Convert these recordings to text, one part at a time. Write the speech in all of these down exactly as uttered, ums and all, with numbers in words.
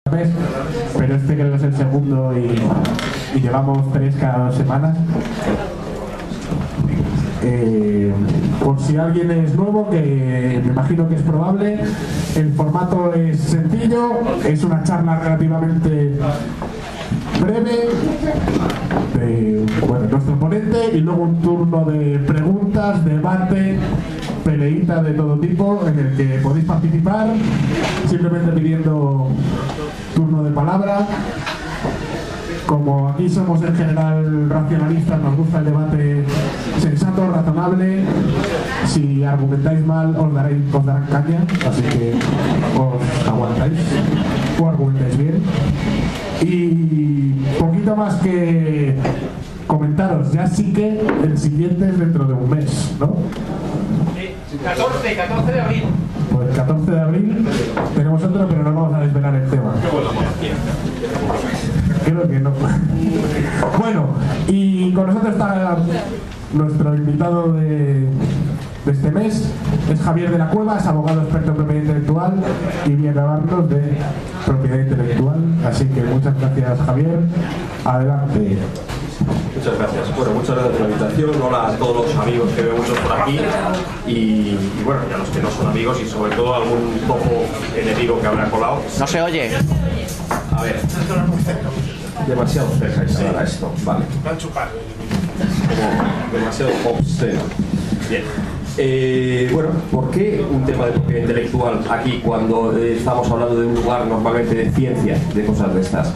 mes, pero este creo que es el segundo y, y llevamos tres cada dos semanas. Eh, por si alguien es nuevo, que me imagino que es probable, el formato es sencillo, es una charla relativamente breve de bueno, nuestro ponente y luego un turno de preguntas, debate, peleita de todo tipo en el que podéis participar simplemente pidiendo turno de palabra. Como aquí somos en general racionalistas, nos gusta el debate sensato, razonable. Si argumentáis mal, os, daréis, os darán caña, así que os aguantáis o argumentáis bien. Y poquito más que comentaros, ya sí que el siguiente es dentro de un mes, ¿no? Sí, catorce, catorce de abril. Pues el catorce de abril tenemos otro, pero no vamos a desvelar el tema. Creo que no. Bueno, y con nosotros está nuestro invitado de, de este mes, es Javier de la Cueva, es abogado experto en propiedad intelectual y viene a hablarnos de propiedad intelectual. Así que muchas gracias, Javier. Adelante. Muchas gracias. Bueno, muchas gracias por la invitación. Hola a todos los amigos que veo muchos por aquí y, y bueno, y a los que no son amigos y sobre todo algún topo enemigo que habrá colado. No se oye. A ver. Demasiado cerca instalar esto. Vale. Como demasiado obsceno. Bien. Eh, bueno, ¿por qué un tema de propiedad intelectual aquí cuando eh, estamos hablando de un lugar normalmente de ciencia, de cosas de estas?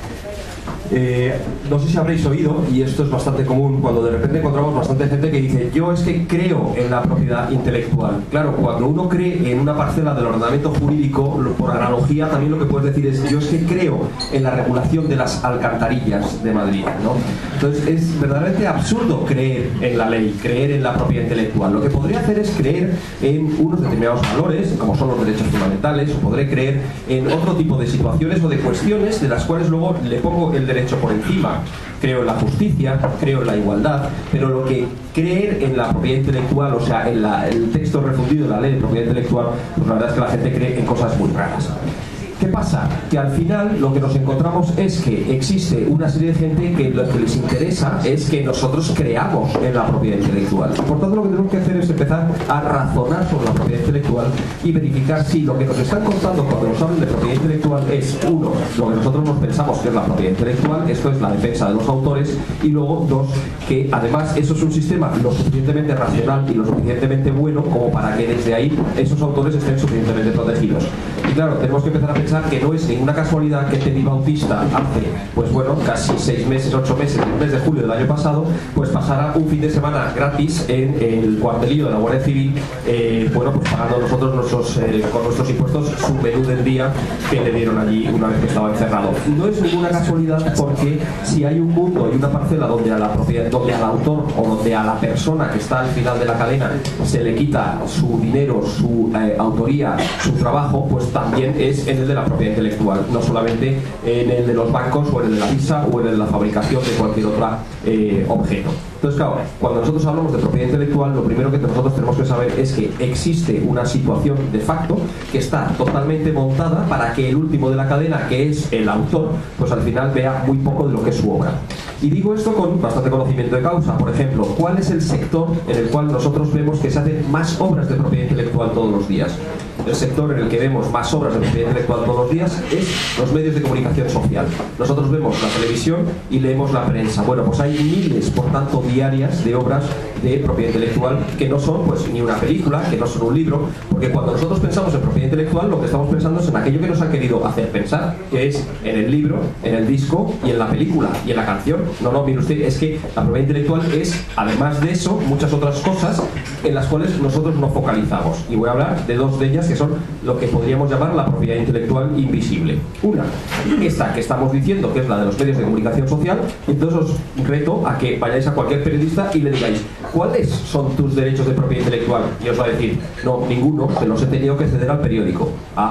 Eh, no sé si habréis oído, y esto es bastante común, cuando de repente encontramos bastante gente que dice yo es que creo en la propiedad intelectual. Claro, cuando uno cree en una parcela del ordenamiento jurídico, por analogía también lo que puedes decir es yo es que creo en la regulación de las alcantarillas de Madrid, ¿no? Entonces es verdaderamente absurdo creer en la ley, creer en la propiedad intelectual. Lo que podría hacer es creer en unos determinados valores, como son los derechos fundamentales, o podré creer en otro tipo de situaciones o de cuestiones de las cuales luego le pongo el derecho por encima. Creo en la justicia, creo en la igualdad, pero lo que creer en la propiedad intelectual, o sea, en la, el texto refundido de la ley de propiedad intelectual, pues la verdad es que la gente cree en cosas muy raras. ¿Qué pasa? Que al final lo que nos encontramos es que existe una serie de gente que lo que les interesa es que nosotros creamos en la propiedad intelectual. Por tanto, lo que tenemos que hacer es empezar a razonar sobre la propiedad intelectual y verificar si lo que nos están contando cuando nos hablan de propiedad intelectual es, uno, lo que nosotros nos pensamos que es la propiedad intelectual, esto es la defensa de los autores, y luego, dos, que además eso es un sistema lo suficientemente racional y lo suficientemente bueno como para que desde ahí esos autores estén suficientemente protegidos. Y claro, tenemos que empezar a pensar que no es ninguna casualidad que Teddy Bautista hace, pues bueno, casi seis meses, ocho meses, el mes de julio del año pasado, pues pasara un fin de semana gratis en el cuartelillo de la Guardia Civil, eh, bueno, pues pagando nosotros nuestros, eh, con nuestros impuestos su menú del día que le dieron allí una vez que estaba encerrado. No es ninguna casualidad porque si hay un mundo y una parcela donde a la propiedad, donde al autor o donde a la persona que está al final de la cadena se le quita su dinero, su eh, autoría, su trabajo, pues también es en el de la propiedad intelectual, no solamente en el de los bancos o en el de la visa o en el de la fabricación de cualquier otro eh, objeto. Entonces, claro, cuando nosotros hablamos de propiedad intelectual, lo primero que nosotros tenemos que saber es que existe una situación de facto que está totalmente montada para que el último de la cadena, que es el autor, pues al final vea muy poco de lo que es su obra. Y digo esto con bastante conocimiento de causa. Por ejemplo, ¿cuál es el sector en el cual nosotros vemos que se hacen más obras de propiedad intelectual todos los días? El sector en el que vemos más obras de propiedad intelectual todos los días es los medios de comunicación social. Nosotros vemos la televisión y leemos la prensa. Bueno, pues hay miles, por tanto, diarias de obras de propiedad intelectual que no son pues ni una película, que no son un libro, porque cuando nosotros pensamos en propiedad intelectual lo que estamos pensando es en aquello que nos han querido hacer pensar, que es en el libro, en el disco y en la película y en la canción. No, no, mire usted, es que la propiedad intelectual es, además de eso, muchas otras cosas en las cuales nosotros nos focalizamos. Y voy a hablar de dos de ellas que son lo que podríamos llamar la propiedad intelectual invisible. Una, esta que estamos diciendo, que es la de los medios de comunicación social. Entonces os reto a que vayáis a cualquier periodista y le digáis ¿cuáles son tus derechos de propiedad intelectual? Y os va a decir, no, ninguno, se los he tenido que ceder al periódico. Ah,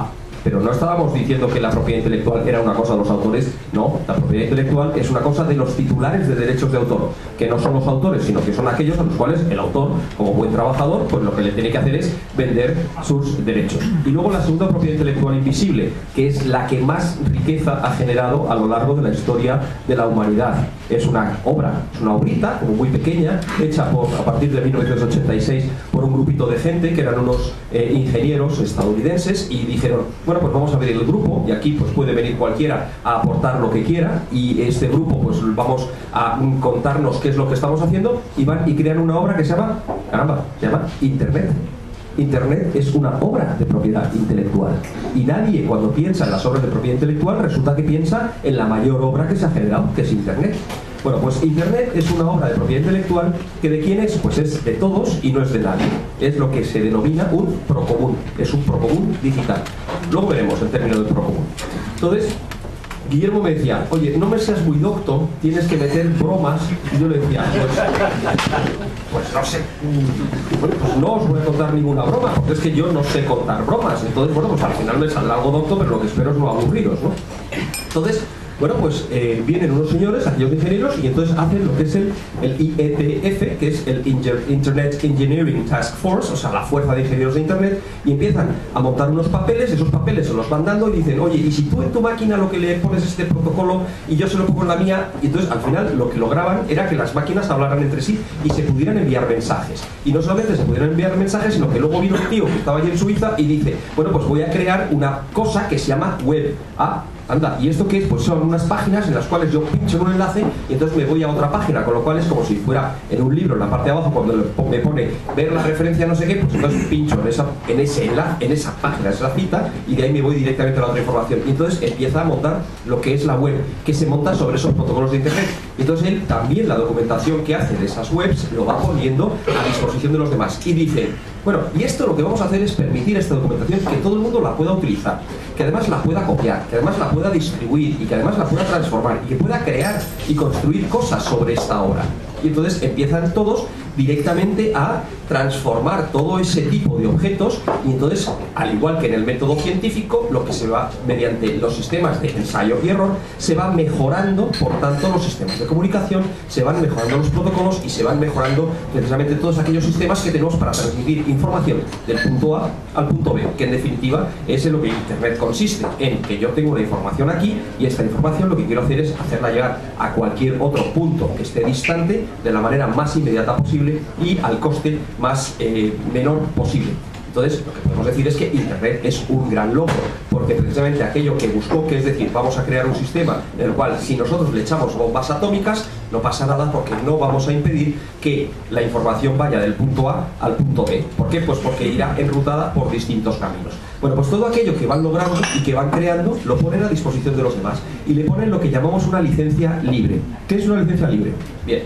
pero no estábamos diciendo que la propiedad intelectual era una cosa de los autores. No, la propiedad intelectual es una cosa de los titulares de derechos de autor, que no son los autores, sino que son aquellos a los cuales el autor, como buen trabajador, pues lo que le tiene que hacer es vender sus derechos. Y luego la segunda propiedad intelectual invisible, que es la que más riqueza ha generado a lo largo de la historia de la humanidad. Es una obra, es una obrita, como muy pequeña, hecha por, a partir de mil novecientos ochenta y seis por un grupito de gente que eran unos eh, ingenieros estadounidenses, y dijeron, bueno, pues vamos a ver el grupo, y aquí pues puede venir cualquiera a aportar lo que quiera, y este grupo pues vamos a contarnos qué es lo que estamos haciendo, y van y crean una obra que se llama, caramba, se llama Internet. Internet es una obra de propiedad intelectual, y nadie, cuando piensa en las obras de propiedad intelectual, resulta que piensa en la mayor obra que se ha generado, que es Internet. Bueno, pues Internet es una obra de propiedad intelectual que ¿de quién es? Pues es de todos y no es de nadie. Es lo que se denomina un procomún. Es un procomún digital. Luego veremos el término del procomún. Entonces, Guillermo me decía, oye, no me seas muy docto, tienes que meter bromas. Y yo le decía, pues, pues no sé. Bueno, pues no os voy a contar ninguna broma, porque es que yo no sé contar bromas. Entonces, bueno, pues al final me saldrá algo docto, pero lo que espero es no aburriros, ¿no? Entonces, bueno, pues eh, vienen unos señores, aquellos ingenieros, y entonces hacen lo que es el, el I E T F, que es el Internet Engineering Task Force, o sea, la fuerza de ingenieros de Internet, y empiezan a montar unos papeles. Esos papeles se los van dando y dicen, oye, y si tú en tu máquina lo que le pones este protocolo y yo se lo pongo en la mía, y entonces al final lo que lograban era que las máquinas hablaran entre sí y se pudieran enviar mensajes. Y no solamente se pudieran enviar mensajes, sino que luego vino un tío que estaba allí en Suiza y dice, bueno, pues voy a crear una cosa que se llama web. Ah, anda, ¿y esto qué es? Pues son unas páginas en las cuales yo pincho en un enlace y entonces me voy a otra página, con lo cual es como si fuera en un libro, en la parte de abajo, cuando me pone ver la referencia no sé qué, pues entonces pincho en esa, en ese enlace, en esa página, en esa cita, y de ahí me voy directamente a la otra información. Y entonces empieza a montar lo que es la web, que se monta sobre esos protocolos de Internet. Y entonces él también, la documentación que hace de esas webs, lo va poniendo a disposición de los demás. Y dice, bueno, y esto lo que vamos a hacer es permitir esta documentación que todo el mundo la pueda utilizar, que además la pueda copiar, que además la pueda distribuir y que además la pueda transformar y que pueda crear y construir cosas sobre esta obra. Y entonces empiezan todos directamente a transformar todo ese tipo de objetos, y entonces, al igual que en el método científico, lo que se va mediante los sistemas de ensayo y error, se va mejorando, por tanto, los sistemas de comunicación, se van mejorando los protocolos y se van mejorando precisamente todos aquellos sistemas que tenemos para transmitir información del punto A al punto B, que en definitiva es en lo que Internet consiste, en que yo tengo una información aquí y esta información lo que quiero hacer es hacerla llegar a cualquier otro punto que esté distante de la manera más inmediata posible y al coste más eh, menor posible. Entonces, lo que podemos decir es que Internet es un gran logro, porque precisamente aquello que buscó, que es decir, vamos a crear un sistema en el cual si nosotros le echamos bombas atómicas, no pasa nada, porque no vamos a impedir que la información vaya del punto A al punto B. ¿Por qué? Pues porque irá enrutada por distintos caminos. Bueno, pues todo aquello que van logrando y que van creando, lo ponen a disposición de los demás, y le ponen lo que llamamos una licencia libre. ¿Qué es una licencia libre? Bien,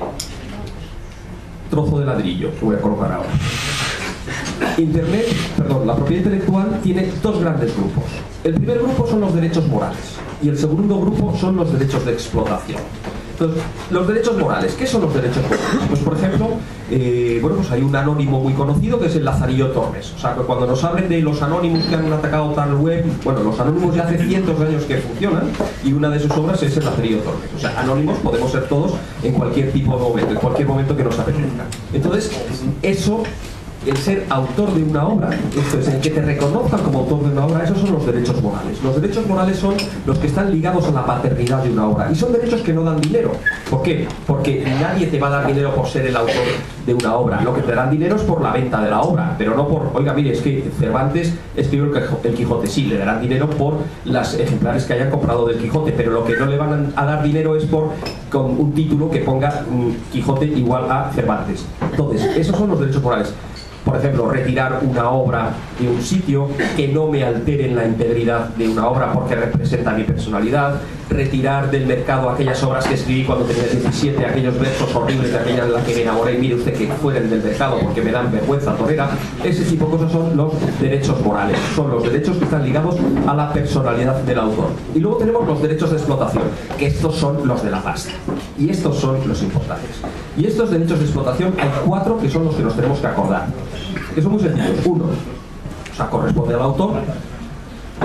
trozo de ladrillo que voy a colocar ahora. Internet, perdón, la propiedad intelectual tiene dos grandes grupos. El primer grupo son los derechos morales y el segundo grupo son los derechos de explotación. Entonces, los derechos morales, ¿qué son los derechos morales? Pues por ejemplo, eh, bueno, pues hay un anónimo muy conocido que es el Lazarillo Torres. O sea, que cuando nos hablen de los anónimos que han atacado tal web, bueno, los anónimos ya hace cientos de años que funcionan, y una de sus obras es el Lazarillo Torres. O sea, anónimos podemos ser todos en cualquier tipo de momento, en cualquier momento que nos apetezca. Entonces, eso, el ser autor de una obra, esto es, el que te reconozcan como autor de una obra, esos son los derechos morales. Los derechos morales son los que están ligados a la paternidad de una obra, y son derechos que no dan dinero. ¿Por qué? Porque nadie te va a dar dinero por ser el autor de una obra. Lo que te dan dinero es por la venta de la obra, pero no por, oiga, mire, es que Cervantes escribió el Quijote. Sí, le darán dinero por las ejemplares que hayan comprado del Quijote, pero lo que no le van a dar dinero es por con un título que ponga mm, Quijote igual a Cervantes. Entonces, esos son los derechos morales. Por ejemplo, retirar una obra de un sitio, que no me alteren la integridad de una obra porque representa mi personalidad, retirar del mercado aquellas obras que escribí cuando tenía diecisiete, aquellos versos horribles de aquella en la que me enamoré, y mire usted que fueran del mercado porque me dan vergüenza torera. Ese tipo de cosas son los derechos morales, son los derechos que están ligados a la personalidad del autor. Y luego tenemos los derechos de explotación, que estos son los de la pasta, y estos son los importantes. Y estos derechos de explotación hay cuatro que son los que nos tenemos que acordar, que son muy sencillos. Uno, o sea, corresponde al autor.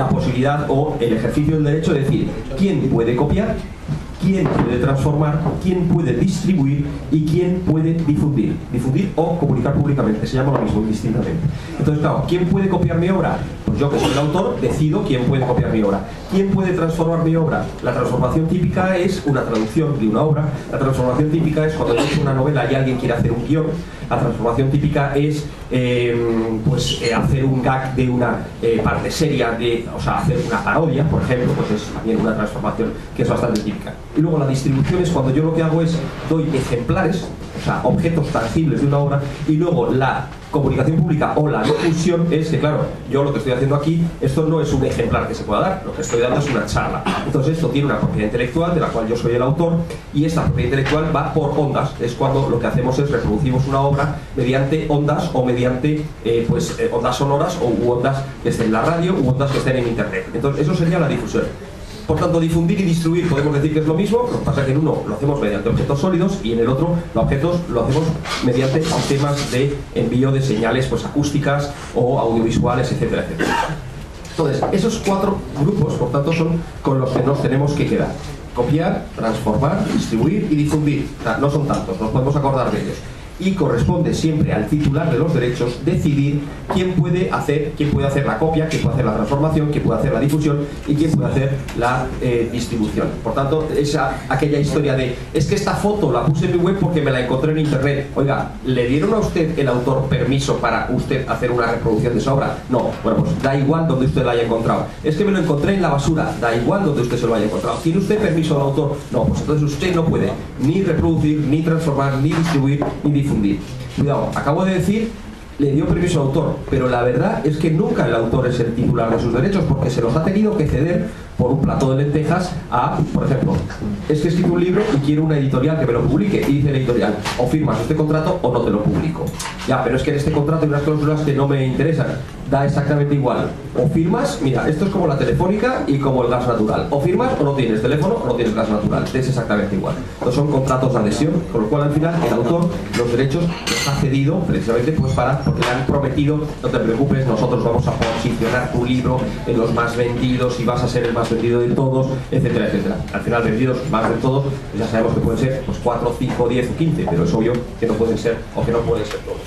la posibilidad o el ejercicio del derecho de decir quién puede copiar, quién puede transformar, quién puede distribuir y quién puede difundir. Difundir o comunicar públicamente, se llama lo mismo, indistintamente. Entonces, claro, ¿quién puede copiar mi obra? Pues yo, que soy el autor, decido quién puede copiar mi obra. ¿Quién puede transformar mi obra? La transformación típica es una traducción de una obra. La transformación típica es cuando yo escribo una novela y alguien quiere hacer un guión. La transformación típica es eh, pues eh, hacer un gag de una eh, parte seria, de, o sea, hacer una parodia, por ejemplo, pues es también una transformación que es bastante típica. Y luego la distribución es cuando yo lo que hago es doy ejemplares, o sea, objetos tangibles de una obra, y luego la comunicación pública o la difusión es que, claro, yo lo que estoy haciendo aquí, esto no es un ejemplar que se pueda dar, lo que estoy dando es una charla. Entonces esto tiene una propiedad intelectual de la cual yo soy el autor, y esta propiedad intelectual va por ondas. Es cuando lo que hacemos es reproducimos una obra mediante ondas o mediante eh, pues eh, ondas sonoras o u ondas que estén en la radio u ondas que estén en internet. Entonces eso sería la difusión. Por tanto, difundir y distribuir podemos decir que es lo mismo, lo que pasa es que en uno lo hacemos mediante objetos sólidos y en el otro los objetos lo hacemos mediante sistemas de envío de señales pues, acústicas o audiovisuales, etcétera, etcétera. Entonces, esos cuatro grupos, por tanto, son con los que nos tenemos que quedar. Copiar, transformar, distribuir y difundir. O sea, no son tantos, nos podemos acordar de ellos. Y corresponde siempre al titular de los derechos decidir quién puede hacer, quién puede hacer la copia, quién puede hacer la transformación, quién puede hacer la difusión y quién puede hacer la eh, distribución. Por tanto, esa, aquella historia de es que esta foto la puse en mi web porque me la encontré en internet. Oiga, ¿le dieron a usted, el autor, permiso para usted hacer una reproducción de esa obra? No. Bueno, pues da igual donde usted la haya encontrado. Es que me lo encontré en la basura. Da igual donde usted se lo haya encontrado. ¿Tiene usted permiso del autor? No. Pues entonces usted no puede ni reproducir, ni transformar, ni distribuir, ni difundir. Cuidado, acabo de decir, le dio permiso al autor, pero la verdad es que nunca el autor es el titular de sus derechos, porque se los ha tenido que ceder por un plato de lentejas a, por ejemplo, es que he escrito un libro y quiero una editorial que me lo publique, y dice la editorial, o firmas este contrato o no te lo publico. Ya, pero es que en este contrato hay unas cláusulas que no me interesan. Da exactamente igual. O firmas, mira, esto es como la telefónica y como el gas natural. O firmas o no tienes teléfono o no tienes gas natural. Es exactamente igual. Entonces son contratos de adhesión, con lo cual al final el autor los derechos los ha cedido precisamente pues para, porque le han prometido, no te preocupes, nosotros vamos a posicionar tu libro en los más vendidos y vas a ser el más vendido de todos, etcétera, etcétera. Al final vendidos más de todos, pues ya sabemos que pueden ser pues cuatro, cinco, diez o quince, pero es obvio que no pueden ser o que no pueden ser todos.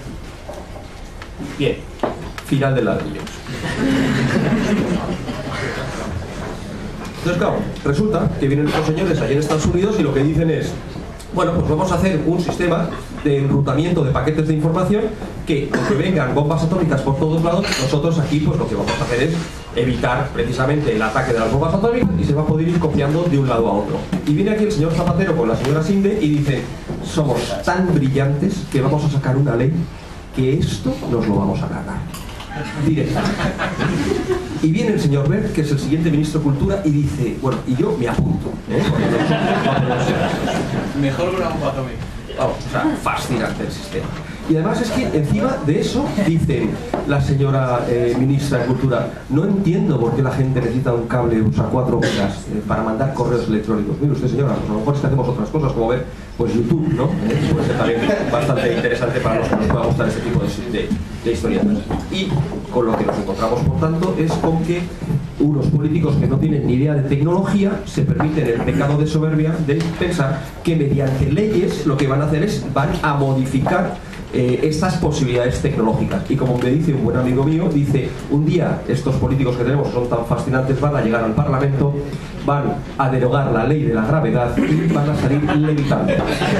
Bien. Final del ladrillo. Entonces, claro, resulta que vienen estos señores allí en Estados Unidos y lo que dicen es, bueno, pues vamos a hacer un sistema de enrutamiento de paquetes de información que, aunque vengan bombas atómicas por todos lados, nosotros aquí pues lo que vamos a hacer es evitar precisamente el ataque de las bombas atómicas y se va a poder ir copiando de un lado a otro. Y viene aquí el señor Zapatero con la señora Sinde y dice, somos tan brillantes que vamos a sacar una ley que esto nos lo vamos a cargar. Directamente. Y viene el señor Wert, que es el siguiente ministro de Cultura, y dice, bueno, y yo me apunto, ¿eh? Mejor que una bomba atómica. Vamos, o sea, fascinante el sistema. Y además es que encima de eso dice la señora eh, ministra de Cultura, no entiendo por qué la gente necesita un cable, o sea, cuatro megas eh, para mandar correos electrónicos. Mire usted, señora, pues a lo mejor es que hacemos otras cosas, como ver, pues YouTube, ¿no? Eh, puede ser también bastante interesante para los que nos pueda gustar este tipo de, de, de historias. Y con lo que nos encontramos, por tanto, es con que unos políticos que no tienen ni idea de tecnología se permiten el pecado de soberbia de pensar que mediante leyes lo que van a hacer es van a modificar eh, estas posibilidades tecnológicas. Y como me dice un buen amigo mío, dice, un día estos políticos que tenemos son tan fascinantes, van a llegar al Parlamento, van a derogar la ley de la gravedad y van a salir levitando.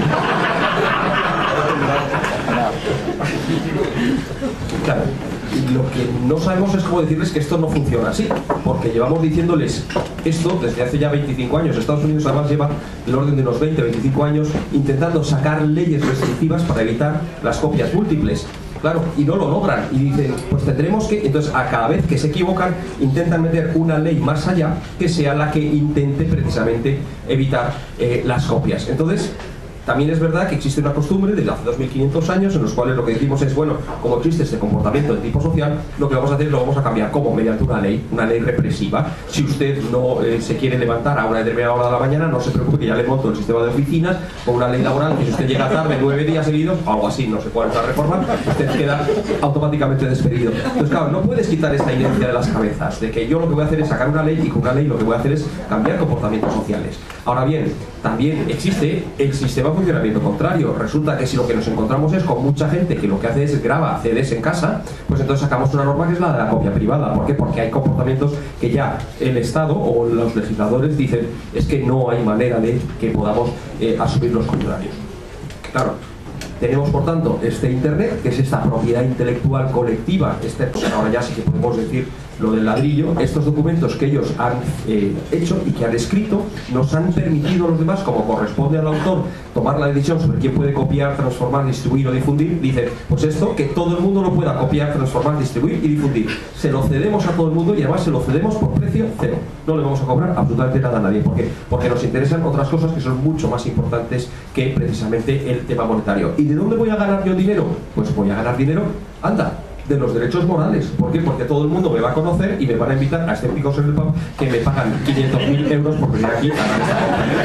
Claro. Lo que no sabemos es cómo decirles que esto no funciona así, porque llevamos diciéndoles esto desde hace ya veinticinco años. Estados Unidos además lleva el orden de unos veinte, veinticinco años intentando sacar leyes restrictivas para evitar las copias múltiples. Claro, y no lo logran. Y dicen, pues tendremos que... Entonces, a cada vez que se equivocan, intentan meter una ley más allá que sea la que intente precisamente evitar eh, las copias. Entonces, También es verdad que existe una costumbre desde hace dos mil quinientos años en los cuales lo que decimos es, bueno, como existe este comportamiento de tipo social, lo que vamos a hacer es lo vamos a cambiar como mediante una ley, una ley represiva. Si usted no eh, se quiere levantar a una determinada hora de la mañana, no se preocupe que ya le monto el sistema de oficinas con una ley laboral que si usted llega tarde nueve días seguidos, algo así, no sé cuál es la reforma, usted queda automáticamente despedido. Entonces, claro, no puedes quitar esta inercia de las cabezas, de que yo lo que voy a hacer es sacar una ley y con una ley lo que voy a hacer es cambiar comportamientos sociales. Ahora bien, también existe el sistema de funcionamiento contrario. Resulta que si lo que nos encontramos es con mucha gente que lo que hace es graba C Ds en casa, pues entonces sacamos una norma que es la de la copia privada. ¿Por qué? Porque hay comportamientos que ya el Estado o los legisladores dicen es que no hay manera de que podamos eh, asumir los contrarios. Claro, tenemos por tanto este Internet, que es esta propiedad intelectual colectiva, este, pues ahora ya sí que podemos decir lo del ladrillo, estos documentos que ellos han eh, hecho y que han escrito, nos han permitido a los demás, como corresponde al autor, tomar la decisión sobre quién puede copiar, transformar, distribuir o difundir. Dicen, pues esto, que todo el mundo lo pueda copiar, transformar, distribuir y difundir. Se lo cedemos a todo el mundo y además se lo cedemos por precio cero. No le vamos a cobrar absolutamente nada a nadie. ¿Por qué? Porque nos interesan otras cosas que son mucho más importantes que precisamente el tema monetario. ¿Y de dónde voy a ganar yo dinero? Pues voy a ganar dinero, anda, de los derechos morales. ¿Por qué? Porque todo el mundo me va a conocer y me van a invitar a escépticos en el pub que me pagan quinientos mil euros por venir aquí a dar esta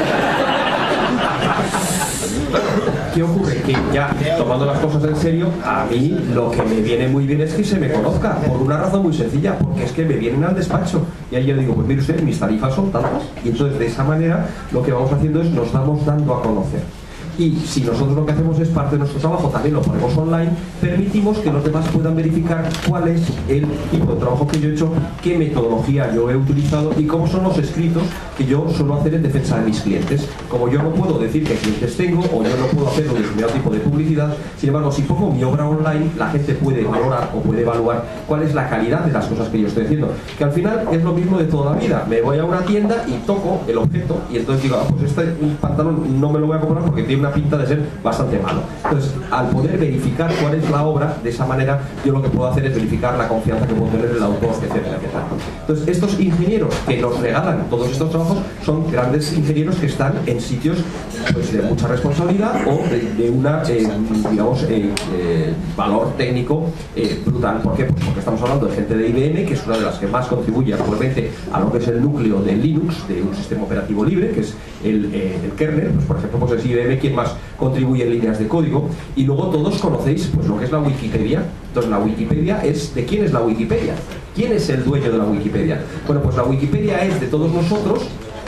conferencia. ¿Qué ocurre? Que ya tomando las cosas en serio, a mí lo que me viene muy bien es que se me conozca, por una razón muy sencilla, porque es que me vienen al despacho y ahí yo digo, pues mire usted, mis tarifas son tantas, y entonces de esa manera lo que vamos haciendo es nos vamos dando a conocer. Y si nosotros lo que hacemos es parte de nuestro trabajo, también lo ponemos online, permitimos que los demás puedan verificar cuál es el tipo de trabajo que yo he hecho, qué metodología yo he utilizado y cómo son los escritos que yo suelo hacer en defensa de mis clientes. Como yo no puedo decir qué clientes tengo o yo no puedo hacer un determinado tipo de publicidad, sin embargo, si pongo mi obra online, la gente puede valorar o puede evaluar cuál es la calidad de las cosas que yo estoy haciendo. Que al final es lo mismo de toda la vida. Me voy a una tienda y toco el objeto y entonces digo, ah, pues este pantalón no me lo voy a comprar porque tiene una pinta de ser bastante malo. Entonces, al poder verificar cuál es la obra, de esa manera yo lo que puedo hacer es verificar la confianza que puedo tener en el autor, etcétera, etcétera. Entonces, estos ingenieros que nos regalan todos estos trabajos son grandes ingenieros que están en sitios pues, de mucha responsabilidad o de, de una, eh, digamos, eh, eh, valor técnico eh, brutal. ¿Por qué? Pues porque estamos hablando de gente de I B M, que es una de las que más contribuye actualmente a lo que es el núcleo de Linux, de un sistema operativo libre, que es el, eh, el kernel. Pues, por ejemplo, pues es I B M quien más contribuye en líneas de código, y luego todos conocéis pues lo que es la Wikipedia. Entonces la Wikipedia es, ¿de quién es la Wikipedia? ¿Quién es el dueño de la Wikipedia? Bueno, pues la Wikipedia es de todos nosotros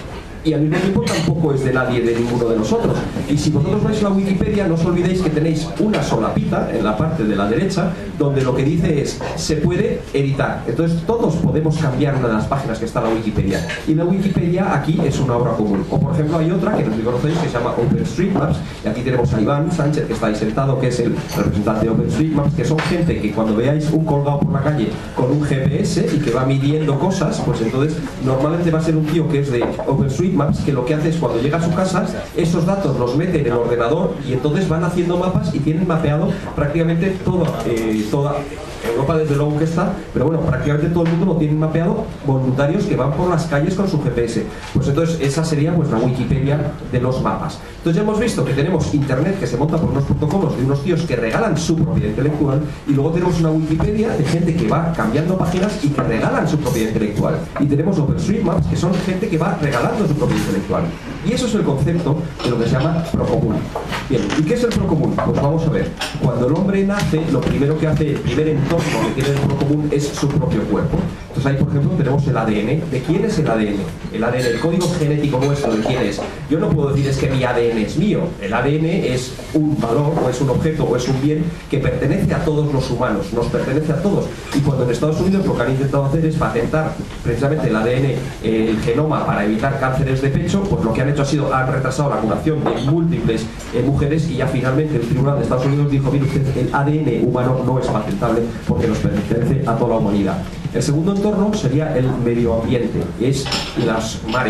y al mismo tiempo tampoco es de nadie, de ninguno de nosotros. Y si vosotros vais a la Wikipedia, no os olvidéis que tenéis una solapita en la parte de la derecha donde lo que dice es, se puede editar. Entonces todos podemos cambiar una de las páginas que está en la Wikipedia. Y la Wikipedia aquí es una obra común. O por ejemplo hay otra que no sé si conocéis que se llama OpenStreetMaps, y aquí tenemos a Iván Sánchez, que está ahí sentado, que es el representante de OpenStreetMaps, que son gente que cuando veáis un colgado por la calle con un G P S y que va midiendo cosas, pues entonces normalmente va a ser un tío que es de OpenStreetMaps, que lo que hace es cuando llega a su casa, esos datos los mete en el ordenador y entonces van haciendo mapas y tienen mapeado prácticamente toda, eh, toda Europa, desde luego que está, pero bueno, prácticamente todo el mundo lo tienen mapeado, voluntarios que van por las calles con su G P S. Pues entonces esa sería pues la Wikipedia de los mapas. Entonces ya hemos visto que tenemos internet que se monta por unos protocolos de unos tíos que regalan su propiedad intelectual, y luego tenemos una Wikipedia de gente que va cambiando páginas y que regalan su propiedad intelectual, y tenemos OpenStreetMaps, que son gente que va regalando su propiedad intelectual. Y eso es el concepto de lo que se llama procomún. Bien, ¿y qué es el procomún? Pues vamos a ver. Cuando el hombre nace, lo primero que hace, el primer entorno que tiene el procomún es su propio cuerpo. Entonces ahí, por ejemplo, tenemos el A D N. ¿De quién es el A D N? El A D N, el código genético nuestro, ¿de quién es? Yo no puedo decir es que mi A D N es mío. El A D N es un valor, o es un objeto, o es un bien que pertenece a todos los humanos, nos pertenece a todos. Y cuando en Estados Unidos lo que han intentado hacer es patentar precisamente el A D N, eh, el genoma, para evitar cánceres de pecho, pues lo que han hecho ha sido, han retrasado la curación de múltiples eh, mujeres, y ya finalmente el Tribunal de Estados Unidos dijo, mire usted, el A D N humano no es patentable porque nos pertenece a toda la humanidad. El segundo entorno sería el medio ambiente, es los mares,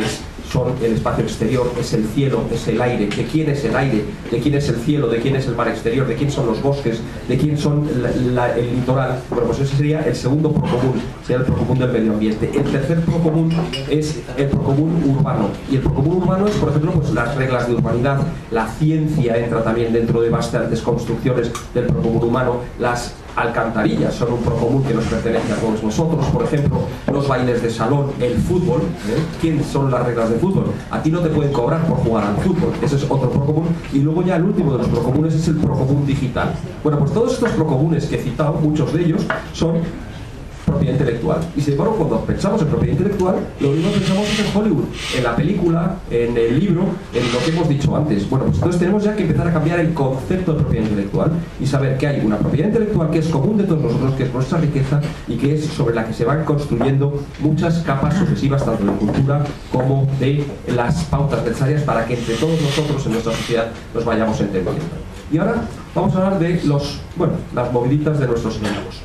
son el espacio exterior, es el cielo, es el aire, de quién es el aire, de quién es el cielo, de quién es el mar exterior, de quién son los bosques, de quién son la, la, el litoral. Bueno, pues ese sería el segundo procomún, sería el procomún del medio ambiente. El tercer procomún es el procomún urbano, y el procomún urbano es, por ejemplo, pues las reglas de urbanidad, la ciencia entra también dentro de bastantes construcciones del procomún humano, las alcantarillas son un procomún que nos pertenece a todos nosotros, por ejemplo, los bailes de salón, el fútbol, ¿eh? ¿Quién son las reglas de fútbol? A ti no te pueden cobrar por jugar al fútbol, ese es otro procomún, y luego ya el último de los procomunes es el procomún digital. Bueno, pues todos estos procomunes que he citado, muchos de ellos son propiedad intelectual. Y sin embargo, cuando pensamos en propiedad intelectual, lo único que pensamos es en Hollywood, en la película, en el libro, en lo que hemos dicho antes. Bueno, pues entonces tenemos ya que empezar a cambiar el concepto de propiedad intelectual y saber que hay una propiedad intelectual que es común de todos nosotros, que es nuestra riqueza y que es sobre la que se van construyendo muchas capas sucesivas, tanto de cultura como de las pautas necesarias para que entre todos nosotros en nuestra sociedad nos vayamos entendiendo. Y ahora vamos a hablar de los, bueno, las moviditas de nuestros enemigos.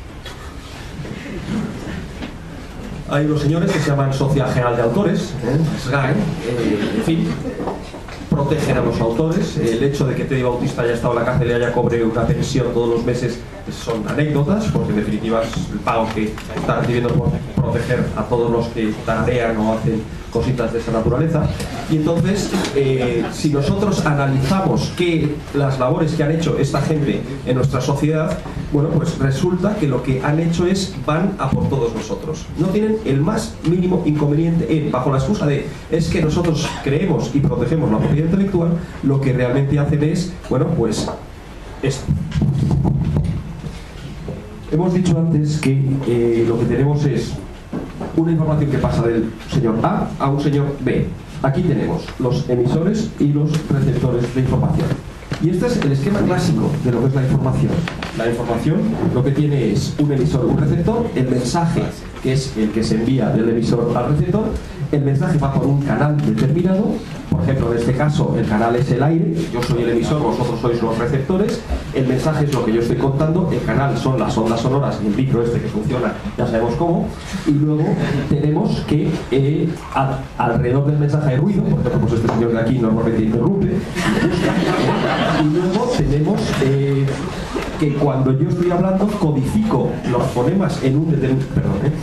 Hay unos señores que se llaman Sociedad General de Autores, ¿eh? S G A E, eh, en fin, protegen a los autores. El hecho de que Teddy Bautista haya estado en la cárcel y haya cobrado una pensión todos los meses son anécdotas, porque en definitiva es el pago que está recibiendo por proteger a todos los que tararean o hacen cositas de esa naturaleza. Y entonces, eh, si nosotros analizamos qué, las labores que han hecho esta gente en nuestra sociedad, bueno, pues resulta que lo que han hecho es van a por todos nosotros. No tienen el más mínimo inconveniente en, bajo la excusa de es que nosotros creemos y protegemos la propiedad intelectual, lo que realmente hacen es, bueno, pues esto. Hemos dicho antes que eh, lo que tenemos es una información que pasa del señor A a un señor B. Aquí tenemos los emisores y los receptores de información. Y este es el esquema clásico de lo que es la información. La información lo que tiene es un emisor, un receptor, el mensaje, que es el que se envía del emisor al receptor. El mensaje va por un canal determinado. Por ejemplo, en este caso, el canal es el aire, yo soy el emisor, vosotros sois los receptores. El mensaje es lo que yo estoy contando, el canal son las ondas sonoras, el micro este que funciona, ya sabemos cómo. Y luego tenemos que eh, a, alrededor del mensaje hay ruido, por ejemplo, pues este señor de aquí normalmente interrumpe. Y luego tenemos eh, que cuando yo estoy hablando codifico los fonemas en un determinado... Perdón, ¿eh?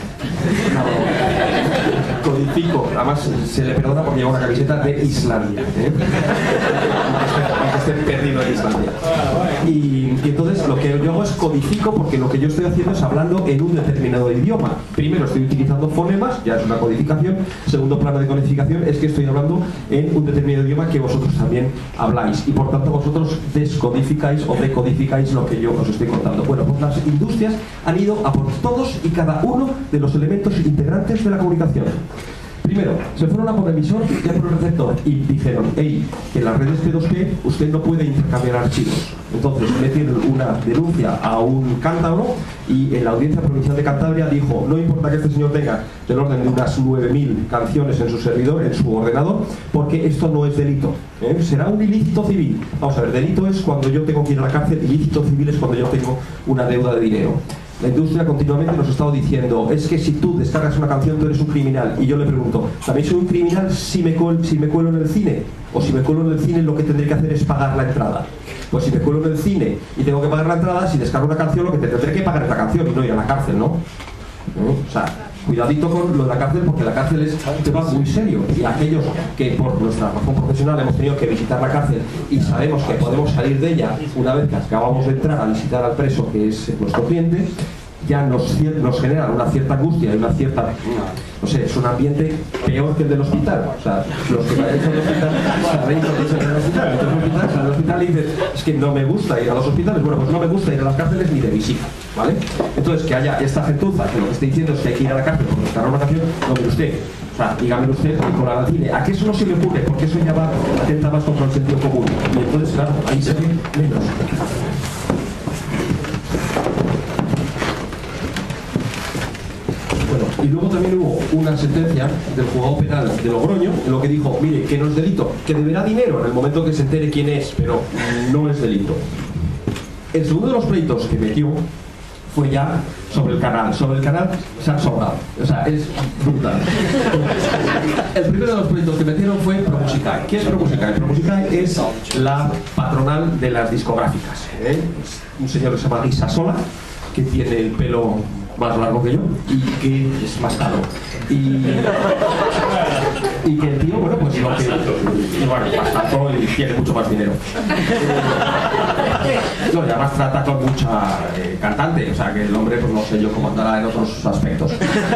No, codifico, además se le perdona porque lleva una camiseta de Islandia, ¿eh? Aunque esté perdido en Islandia. Y, y entonces lo que yo hago es codifico, porque lo que yo estoy haciendo es hablando en un determinado idioma. Primero estoy utilizando fonemas, ya es una codificación. Segundo plano de codificación es que estoy hablando en un determinado idioma que vosotros también habláis, y por tanto vosotros descodificáis o decodificáis lo que yo os estoy contando. Bueno, pues las industrias han ido a por todos y cada uno de los elementos integrantes de la comunicación. Primero, se fueron a por el emisor y a por el receptor y dijeron, hey, que en las redes P dos P usted no puede intercambiar archivos. Entonces metieron una denuncia a un cántabro y en la Audiencia Provincial de Cantabria dijo, no importa que este señor tenga del orden de unas nueve mil canciones en su servidor, en su ordenador, porque esto no es delito, ¿eh? Será un ilícito civil. Vamos a ver, delito es cuando yo tengo que ir a la cárcel, ilícito civil es cuando yo tengo una deuda de dinero. La industria continuamente nos ha estado diciendo, es que si tú descargas una canción tú eres un criminal. Y yo le pregunto, ¿también soy un criminal si me, cuel, si me cuelo en el cine? O si me cuelo en el cine lo que tendré que hacer es pagar la entrada. Pues si me cuelo en el cine y tengo que pagar la entrada, si descargo una canción lo que tendré que pagar es la canción y no ir a la cárcel, ¿no? ¿Eh? O sea, cuidadito con lo de la cárcel, porque la cárcel es un tema muy serio, y aquellos que por nuestra razón profesional hemos tenido que visitar la cárcel y sabemos que podemos salir de ella una vez que acabamos de entrar a visitar al preso, que es nuestro cliente, ya nos, nos genera una cierta angustia y una cierta, no sé, es un ambiente peor que el del hospital. O sea, los que vayan al hospital sabéis lo que es el hospital. Entonces, el hospital, al hospital y dices, es que no me gusta ir a los hospitales. Bueno, pues no me gusta ir a las cárceles ni de visita, ¿vale? Entonces, que haya esta gentuza que lo que esté diciendo es que hay que ir a la cárcel por descargar una canción, no, mire usted. O sea, dígame usted que con la cine, ¿a qué eso no se le ocurre? Porque eso ya va, atenta más contra el sentido común. Y entonces, claro, ahí se ve menos. Y luego también hubo una sentencia del juzgado penal de Logroño en lo que dijo, mire, que no es delito, que deberá dinero en el momento que se entere quién es, pero no es delito. El segundo de los pleitos que metió fue ya sobre el canal. Sobre el canal se han sobrado. O sea, es brutal. El primero de los proyectos que metieron fue ProMusicae. ¿Qué es ProMusicae? ProMusicae es la patronal de las discográficas, ¿eh? Un señor que se llama Guisa Sola, que tiene el pelo más largo que yo y que es más caro. Y, y que el tío, bueno, pues lo que... Y bueno, más tanto y tiene mucho más dinero. No, y además trata con mucha eh, cantante, o sea que el hombre, pues no sé yo cómo andará en otros aspectos.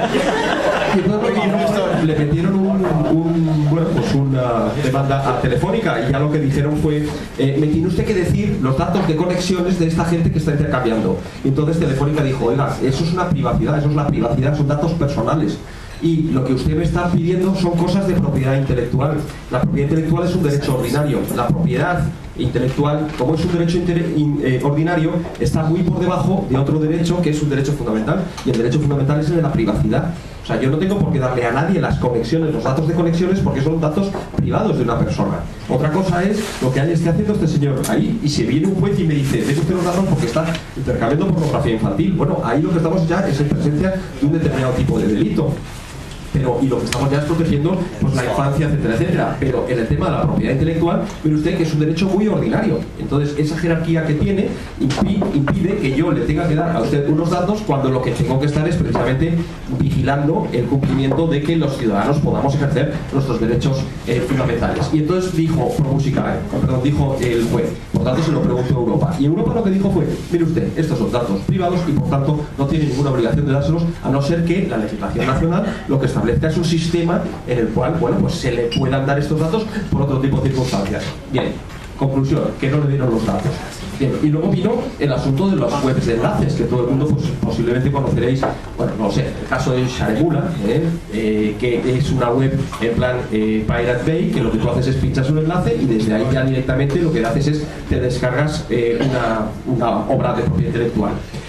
Y entonces le metieron, le metieron un, un, bueno, pues una demanda a Telefónica y ya lo que dijeron fue, eh, me tiene usted que decir los datos de conexiones de esta gente que está intercambiando. Y entonces Telefónica dijo, oiga, eso es una privacidad, eso es la privacidad, son datos personales. Y lo que usted me está pidiendo son cosas de propiedad intelectual. La propiedad intelectual es un derecho ordinario. La propiedad intelectual, como es un derecho in, eh, ordinario, está muy por debajo de otro derecho que es un derecho fundamental. Y el derecho fundamental es el de la privacidad. O sea, yo no tengo por qué darle a nadie las conexiones, los datos de conexiones, porque son datos privados de una persona. Otra cosa es lo que esté haciendo este señor ahí, y si viene un juez y me dice, ¿ves usted los datos porque está intercambiando pornografía infantil? Bueno, ahí lo que estamos ya es en presencia de un determinado tipo de delito. Pero, y lo que estamos ya es protegiendo pues, la infancia, etcétera, etcétera. Pero en el tema de la propiedad intelectual, mire usted que es un derecho muy ordinario. Entonces, esa jerarquía que tiene impi impide que yo le tenga que dar a usted unos datos cuando lo que tengo que estar es precisamente vigilando el cumplimiento de que los ciudadanos podamos ejercer nuestros derechos eh, fundamentales. Y entonces dijo ProMusicae, perdón, dijo el juez, por tanto se lo preguntó a Europa. Y Europa lo que dijo fue, mire usted, estos son datos privados y por tanto no tiene ninguna obligación de dárselos, a no ser que la legislación nacional lo que establezca es un sistema en el cual, bueno, pues se le puedan dar estos datos por otro tipo de circunstancias. Bien, conclusión, que no le dieron los datos. Bien, y luego vino el asunto de las webs de enlaces, que todo el mundo pues, posiblemente conoceréis, bueno, no sé, el caso de Sharegula, ¿eh? Eh, que es una web en plan eh, Pirate Bay, que lo que tú haces es pinchas un enlace y desde ahí ya directamente lo que haces es te descargas eh, una, una obra de propiedad intelectual.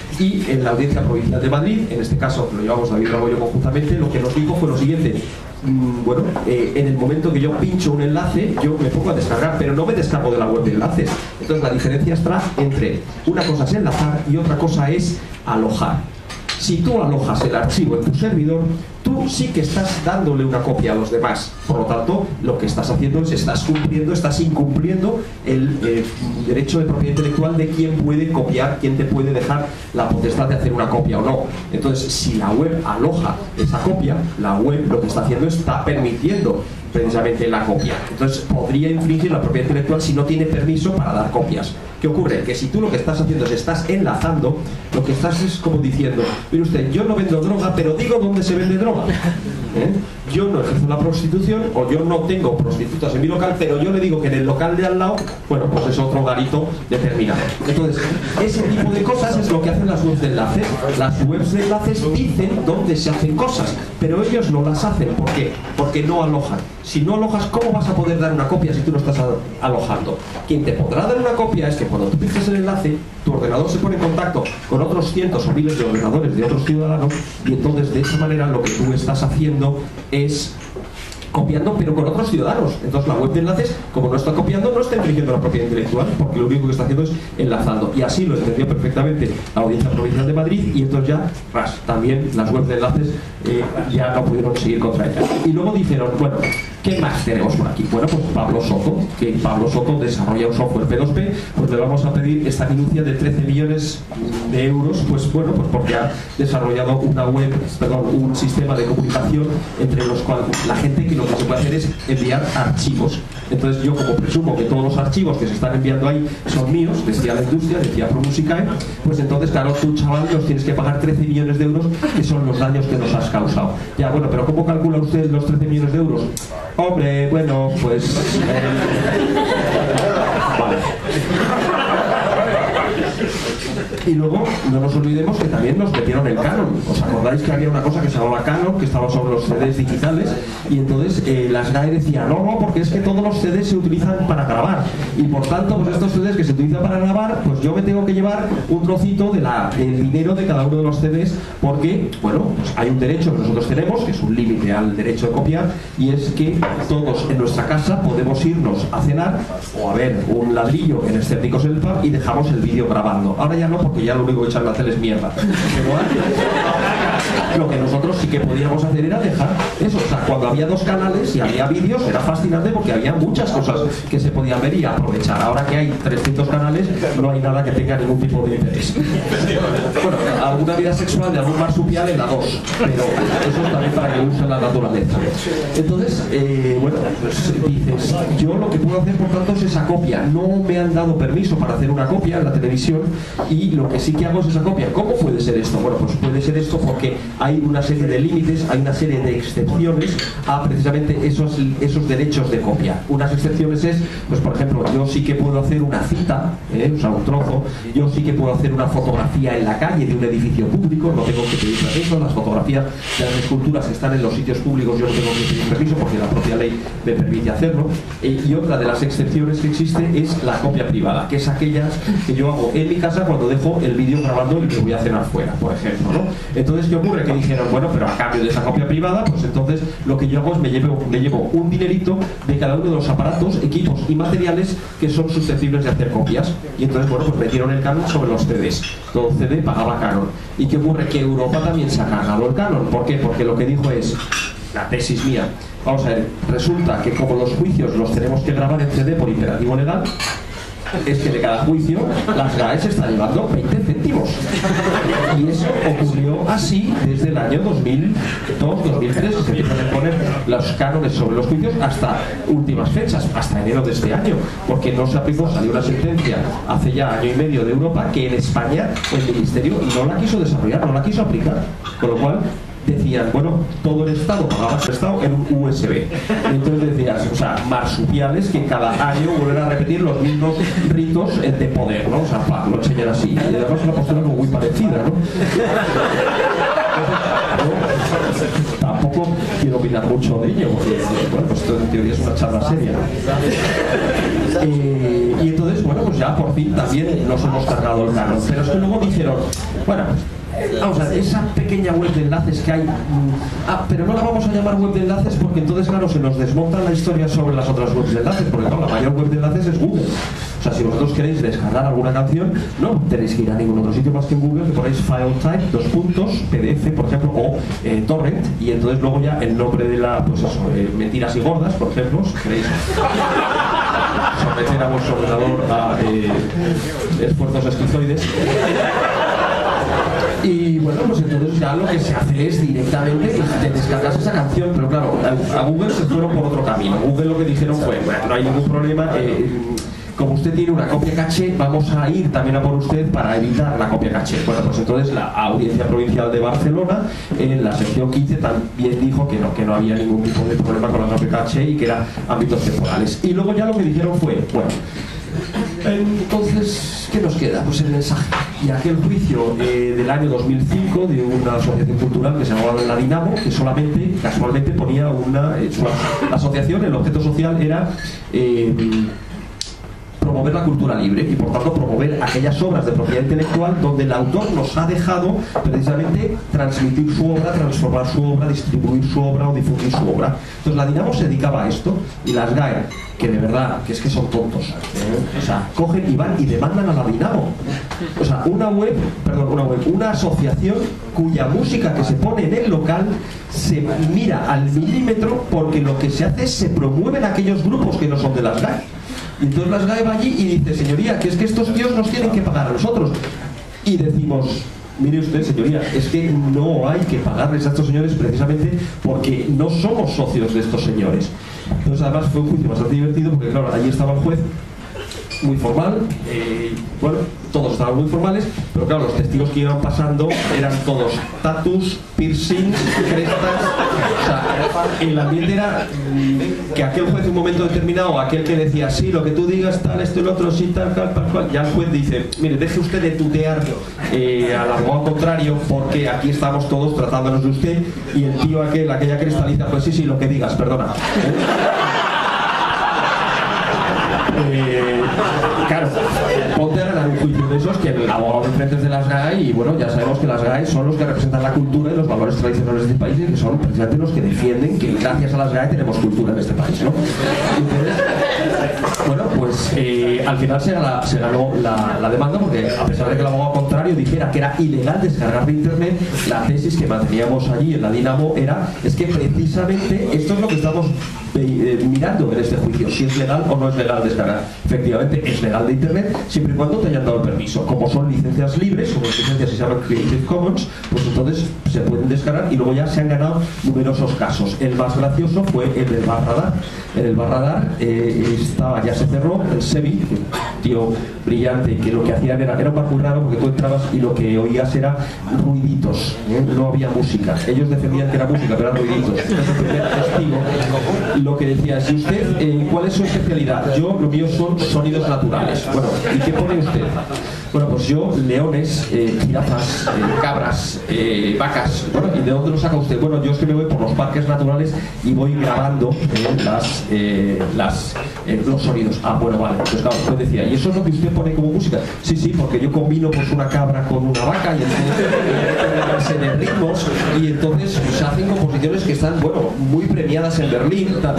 Y en la Audiencia Provincial de Madrid, en este caso lo llevamos David Rabollo conjuntamente, lo que nos dijo fue lo siguiente. Mm, bueno, eh, en el momento que yo pincho un enlace, yo me pongo a descargar, pero no me descargo de la web de enlaces. Entonces la diferencia está entre una cosa es enlazar y otra cosa es alojar. Si tú alojas el archivo en tu servidor, tú sí que estás dándole una copia a los demás. Por lo tanto, lo que estás haciendo es estás cumpliendo, estás incumpliendo el eh, derecho de propiedad intelectual de quién puede copiar, quién te puede dejar la potestad de hacer una copia o no. Entonces, si la web aloja esa copia, la web lo que está haciendo es está permitiendo precisamente la copia. Entonces, podría infringir la propiedad intelectual si no tiene permiso para dar copias. ¿Qué ocurre? Que si tú lo que estás haciendo es estás enlazando, lo que estás es como diciendo, mire usted, yo no vendo droga, pero digo dónde se vende droga. ¿Eh? Yo no ejerzo la prostitución, o yo no tengo prostitutas en mi local, pero yo le digo que en el local de al lado, bueno, pues es otro garito determinado. Entonces, ese tipo de cosas es lo que hacen las webs de enlaces. Las webs de enlaces dicen dónde se hacen cosas, pero ellos no las hacen. ¿Por qué? Porque no alojan. Si no alojas, ¿cómo vas a poder dar una copia si tú no estás alojando? Quien te podrá dar una copia es que cuando tú pinches el enlace, tu ordenador se pone en contacto con otros cientos o miles de ordenadores de otros ciudadanos y entonces de esa manera lo que tú estás haciendo es copiando pero con otros ciudadanos. Entonces la web de enlaces, como no está copiando, no está infringiendo la propiedad intelectual, porque lo único que está haciendo es enlazando. Y así lo entendió perfectamente la Audiencia Provincial de Madrid y entonces ya, ras, también las webs de enlaces eh, ya no pudieron seguir contra ella. Y luego dijeron, bueno, ¿qué más tenemos por aquí? Bueno, pues Pablo Soto, que Pablo Soto desarrolla un software P dos P, pues le vamos a pedir esta minucia de trece millones de euros, pues bueno, pues porque ha desarrollado una web, perdón, un sistema de comunicación entre los cuales la gente que lo que se puede hacer es enviar archivos. Entonces yo, como presumo que todos los archivos que se están enviando ahí son míos, decía la industria, decía ProMusicae, pues entonces claro, tú chaval nos tienes que pagar trece millones de euros, que son los daños que nos has causado. Ya, bueno, pero ¿cómo calcula usted los trece millones de euros? Hombre, bueno, pues... Eh... Vale. Y luego, no nos olvidemos que también nos metieron el Canon. ¿Os acordáis que había una cosa que se llamaba Canon, que estaba sobre los C Ds digitales? Y entonces eh, las G A E decían, no, no, porque es que todos los C Ds se utilizan para grabar. Y por tanto, pues estos C Ds que se utilizan para grabar, pues yo me tengo que llevar un trocito de la, del dinero de cada uno de los C Ds, porque, bueno, pues hay un derecho que nosotros tenemos, que es un límite al derecho de copiar, y es que todos en nuestra casa podemos irnos a cenar o a ver un ladrillo en Escépticos en el Pub y dejamos el vídeo grabando. Ahora ya no, porque porque ya lo único que echan a la tele es mierda. Pero antes, lo que nosotros sí que podíamos hacer era dejar eso. O sea, cuando había dos canales y había vídeos, era fascinante porque había muchas cosas que se podían ver y aprovechar. Ahora que hay trescientos canales, no hay nada que tenga ningún tipo de interés. Bueno, alguna vida sexual de algún marsupial en la dos, pero eso es también para que use la naturaleza. Entonces, eh, bueno, pues dices, yo lo que puedo hacer por tanto es esa copia. No me han dado permiso para hacer una copia en la televisión y lo que sí que hago es esa copia. ¿Cómo puede ser esto? Bueno, pues puede ser esto porque hay una serie de límites, hay una serie de excepciones a precisamente esos, esos derechos de copia. Unas excepciones es, pues por ejemplo, yo sí que puedo hacer una cita, ¿eh? O sea, un trozo, yo sí que puedo hacer una fotografía en la calle de un edificio público, no tengo que pedir permiso, las fotografías de las esculturas que están en los sitios públicos yo no tengo que pedir permiso porque la propia ley me permite hacerlo. Eh, y otra de las excepciones que existe es la copia privada, que es aquellas que yo hago en mi casa cuando dejo el vídeo grabando y que voy a cenar fuera, por ejemplo, ¿no? Entonces, ¿qué ocurre? Que dijeron, bueno, pero a cambio de esa copia privada, pues entonces lo que yo hago es me llevo, me llevo un dinerito de cada uno de los aparatos, equipos y materiales que son susceptibles de hacer copias. Y entonces, bueno, pues metieron el canon sobre los C Ds. Todo C D pagaba canon. ¿Y qué ocurre? Que Europa también se ha cargado el canon. ¿Por qué? Porque lo que dijo es, la tesis mía, vamos a ver, resulta que como los juicios los tenemos que grabar en C D por imperativo legal, es que de cada juicio las G A E se están llevando veinte céntimos. Y eso ocurrió así desde el año dos mil dos, dos mil tres, que se empiezan a poner los cánones sobre los juicios hasta últimas fechas, hasta enero de este año, porque no se aplicó, salió una sentencia hace ya año y medio de Europa que en España el Ministerio no la quiso desarrollar, no la quiso aplicar, con lo cual decían, bueno, todo el Estado pagaba el Estado en un U S B. Entonces decías, o sea, marsupiales que cada año vuelven a repetir los mismos ritos de poder, ¿no? O sea, pa, lo enseñan así. Y además una postura como muy parecida, ¿no? Tampoco quiero opinar mucho de ello, porque, bueno, pues esto en teoría es una charla seria. Eh, y entonces, bueno, pues ya por fin también nos hemos cargado el canon. Pero es que luego dijeron, bueno, vamos a ver, esa pequeña web de enlaces que hay, mmm, ah, pero no la vamos a llamar web de enlaces porque entonces, claro, se nos desmonta la historia sobre las otras webs de enlaces, porque claro, la mayor web de enlaces es Google. O sea, si vosotros queréis descargar alguna canción, no tenéis que ir a ningún otro sitio más que en Google, que ponéis file type, dos puntos, P D F, por ejemplo, o eh, torrent, y entonces luego ya el nombre de la, pues eso, eh, mentiras y gordas, por ejemplo, si queréis someter a vuestro ordenador a eh, esfuerzos esquizoides. Y bueno, pues entonces ya lo que se hace es directamente te descargas esa canción, pero claro, a Google se fueron por otro camino. Google lo que dijeron fue, bueno, no hay ningún problema, eh, como usted tiene una copia caché, vamos a ir también a por usted para evitar la copia caché. Bueno, pues entonces la Audiencia Provincial de Barcelona, en la sección quince, también dijo que no, que no había ningún tipo de problema con la copia caché y que eran ámbitos temporales. Y luego ya lo que dijeron fue, bueno, entonces, ¿qué nos queda? Pues el mensaje. Y aquel juicio eh, del año dos mil cinco de una asociación cultural que se llamaba La Dinamo, que solamente, casualmente, ponía una... Eh, su asociación, el objeto social era... Eh, promover la cultura libre y por tanto promover aquellas obras de propiedad intelectual donde el autor nos ha dejado precisamente transmitir su obra, transformar su obra, distribuir su obra o difundir su obra. Entonces la Dinamo se dedicaba a esto y las G A E, que de verdad, que es que son tontos, ¿eh? O sea, cogen y van y demandan a la Dinamo. O sea, una web, perdón, una web, una asociación cuya música que se pone en el local se mira al milímetro porque lo que se hace es se promueven aquellos grupos que no son de las G A E. Y entonces las G A E va allí y dice, señoría, que es que estos tíos nos tienen que pagar a nosotros. Y decimos, mire usted, señoría, es que no hay que pagarles a estos señores precisamente porque no somos socios de estos señores. Entonces además fue un juicio bastante divertido porque claro, allí estaba el juez muy formal, eh, bueno, todos estaban muy formales, pero claro, los testigos que iban pasando eran todos tatus, piercings, crestas, o sea, el ambiente era mmm, que aquel juez en un momento determinado, aquel que decía, sí, lo que tú digas, tal, esto y lo otro, sí, tal, tal, tal, cual, ya el juez dice, mire, deje usted de tutear eh, al abogado contrario, porque aquí estamos todos tratándonos de usted, y el tío aquel, aquella crestaliza, pues sí, sí, lo que digas, perdona. ¿Eh? Eh, claro, ponte a ganar un juicio de esos que el abogado de frentes de las G A E y bueno, ya sabemos que las G A E son los que representan la cultura y los valores tradicionales de este país y que son precisamente los que defienden que gracias a las G A E tenemos cultura en este país, ¿no? Entonces, bueno, pues pues eh, al final se, gana, se ganó la, la demanda porque a pesar de que el abogado contrario dijera que era ilegal descargar de internet, la tesis que manteníamos allí en la Dinamo era es que precisamente esto es lo que estamos eh, mirando en este juicio, si es legal o no es legal descargar. Efectivamente es legal de internet siempre y cuando te hayan dado el permiso. Como son licencias libres, como las licencias que se llaman Creative Commons, pues entonces se pueden descargar y luego ya se han ganado numerosos casos. El más gracioso fue el del Barradar. En el Barradar eh, estaba, ya se cerró, el SEBI, tío brillante, que lo que hacían era, era un bar muy raro porque tú entrabas y lo que oías era ruiditos, ¿eh? No había música. Ellos defendían que era música, pero eran ruiditos. Este es el primer testigo. Lo que decía es, ¿y usted eh, cuál es su especialidad? Yo, lo mío son sonidos naturales. Bueno, ¿y qué pone usted? Bueno, pues yo, leones, eh, jirafas, eh, cabras, eh, vacas. Bueno, ¿y de dónde lo saca usted? Bueno, yo es que me voy por los parques naturales y voy grabando eh, las, eh, las, eh, los sonidos. Ah, bueno, vale. Pues claro, pues decía, ¿y eso es lo que usted pone como música? Sí, sí, porque yo combino pues una cabra con una vaca y entonces se de ritmos y entonces pues, se hacen composiciones que están, bueno, muy premiadas en Berlín. Tanto.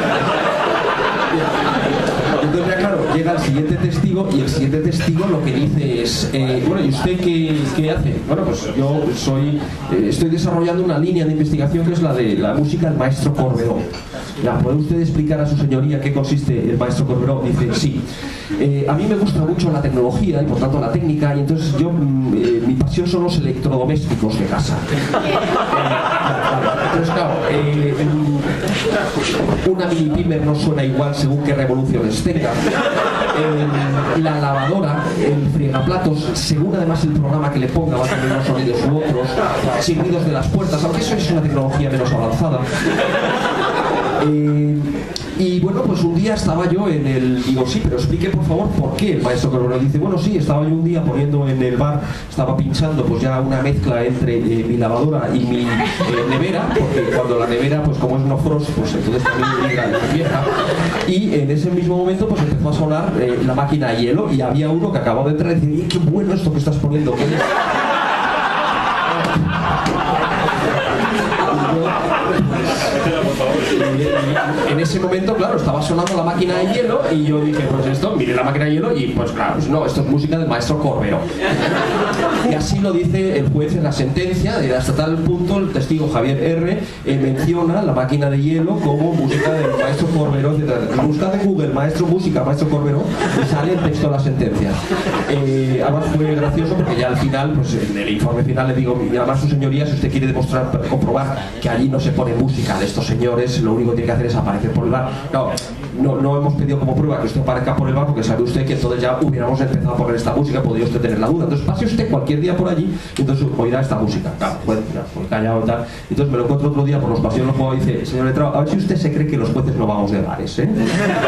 Entonces ya claro, llega el siguiente testigo y el siguiente testigo lo que dice es eh, bueno, ¿y usted qué, qué hace? Bueno, pues yo soy eh, estoy desarrollando una línea de investigación que es la de la música del maestro Corberó. Ya, ¿puede usted explicar a su señoría qué consiste el maestro Corberó? Dice, sí. Eh, a mí me gusta mucho la tecnología y por tanto la técnica y entonces yo, eh, mi pasión son los electrodomésticos de casa. Eh, entonces claro, eh, una mini pimer no suena igual según qué revoluciones tenga. Eh, la lavadora, el friegaplatos, según además el programa que le ponga va a tener unos sonidos u otros, chirridos de las puertas, aunque eso es una tecnología menos avanzada. Eh, y bueno, pues un día estaba yo en el... Digo, sí, pero explique por favor por qué el maestro Corberó. Dice, bueno, sí, estaba yo un día poniendo en el bar, estaba pinchando pues ya una mezcla entre eh, mi lavadora y mi eh, nevera, porque cuando la nevera, pues como es no frost, pues entonces también migra y vieja. Y en ese mismo momento pues empezó a sonar eh, la máquina de hielo y había uno que acababa de entrar y decía, qué bueno esto que estás poniendo, ¿qué es? En ese momento, claro, estaba sonando la máquina de hielo y yo dije, pues esto, mire la máquina de hielo y pues claro, pues no, esto es música del maestro Corberó. Y así lo dice el juez en la sentencia, y hasta tal punto el testigo Javier R. Eh, menciona la máquina de hielo como música del maestro Corberó. Buscad en Google, maestro música, maestro Corberó, y sale el texto de la sentencia. Eh, además fue gracioso porque ya al final, pues en el informe final le digo, además su señoría, si usted quiere demostrar, comprobar que allí no se pone música de estos señores, lo único que tiene que hacer es aparecer por el bar. No, no, no hemos pedido como prueba que usted aparezca por el bar porque sabe usted que entonces ya hubiéramos empezado a poner esta música, podría usted tener la duda. Entonces pase usted cualquier día por allí y entonces oirá esta música. Claro, pues, pues callado y tal. Entonces me lo encuentro otro día por los pasillos y dice, señor letrado, a ver si usted se cree que los jueces no vamos de bares, ¿eh?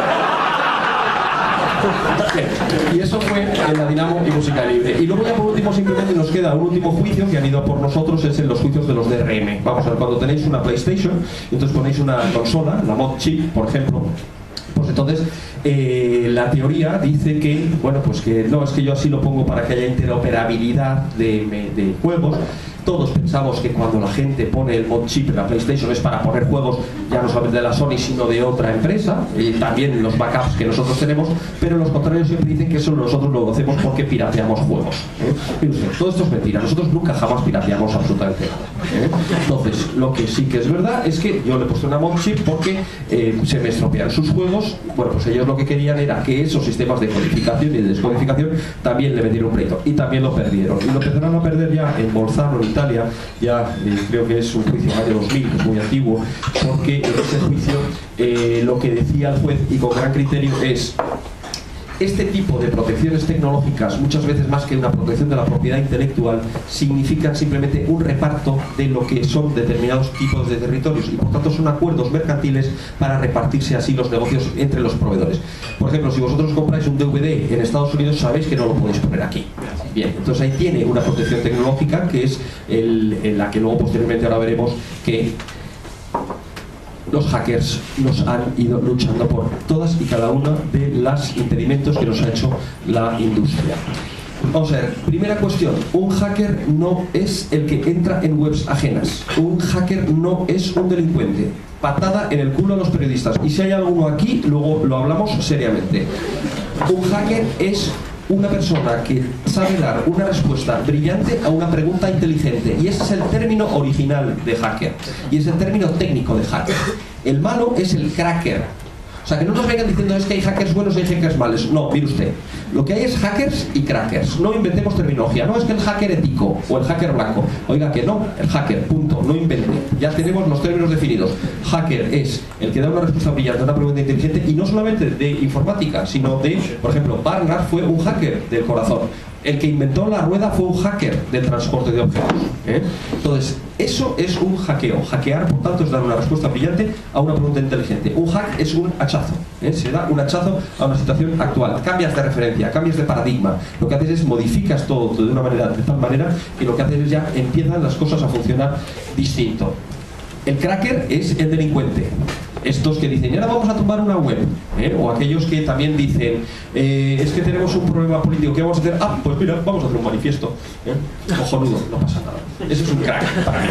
Y eso fue en la Dinamo y Música Libre. Y luego ya por último simplemente nos queda un último juicio que han ido por nosotros, es en los juicios de los D R M. Vamos a ver, cuando tenéis una PlayStation y entonces ponéis una consola, la mod chip, por ejemplo, pues entonces eh, la teoría dice que, bueno, pues que no, es que yo así lo pongo para que haya interoperabilidad de, de juegos. Todos pensamos que cuando la gente pone el mod chip en la PlayStation es para poner juegos ya no solamente de la Sony sino de otra empresa, y también los backups que nosotros tenemos, pero los contrarios siempre dicen que eso nosotros lo hacemos porque pirateamos juegos, ¿eh? Todo esto es mentira, nosotros nunca jamás pirateamos absolutamente nada, ¿eh? Entonces, lo que sí que es verdad es que yo le he puesto una mod chip porque eh, se me estropean sus juegos. Bueno, pues ellos lo que querían era que esos sistemas de codificación y de descodificación también le metieron un pleito, y también lo perdieron, y lo empezaron a perder ya en Bolzano, en Italia, ya eh, creo que es un juicio del año dos mil, es muy antiguo, porque en ese juicio eh, lo que decía el juez, y con gran criterio, es: este tipo de protecciones tecnológicas, muchas veces más que una protección de la propiedad intelectual, significan simplemente un reparto de lo que son determinados tipos de territorios, y por tanto son acuerdos mercantiles para repartirse así los negocios entre los proveedores. Por ejemplo, si vosotros compráis un D V D en Estados Unidos, sabéis que no lo podéis poner aquí. Bien, entonces ahí tiene una protección tecnológica que es el, en la que luego posteriormente ahora veremos que los hackers nos han ido luchando por todas y cada una de los impedimentos que nos ha hecho la industria. Vamos a ver, primera cuestión, un hacker no es el que entra en webs ajenas, un hacker no es un delincuente. Patada en el culo a los periodistas, y si hay alguno aquí, luego lo hablamos seriamente. Un hacker es una persona que sabe dar una respuesta brillante a una pregunta inteligente, y ese es el término original de hacker, y es el término técnico de hacker. El malo es el cracker. O sea, que no nos vengan diciendo es que hay hackers buenos y hay hackers malos. No, mire usted, lo que hay es hackers y crackers. No inventemos terminología. No es que el hacker ético o el hacker blanco. Oiga, que no, el hacker, punto, no invente. Ya tenemos los términos definidos. Hacker es el que da una respuesta brillante a una pregunta inteligente, y no solamente de informática, sino de, por ejemplo, Barnard fue un hacker del corazón. El que inventó la rueda fue un hacker del transporte de objetos, ¿eh? Entonces, eso es un hackeo. Hackear, por tanto, es dar una respuesta brillante a una pregunta inteligente. Un hack es un hachazo, ¿eh? Se da un hachazo a una situación actual. Cambias de referencia, cambias de paradigma. Lo que haces es modificas todo de una manera, de tal manera que lo que haces es ya empiezan las cosas a funcionar distinto. El cracker es el delincuente. Estos que dicen, ahora vamos a tumbar una web, ¿eh? O aquellos que también dicen, eh, es que tenemos un problema político, ¿qué vamos a hacer? Ah, pues mira, vamos a hacer un manifiesto, ¿eh? Cojonudo, no pasa nada. Eso es un crack para mí,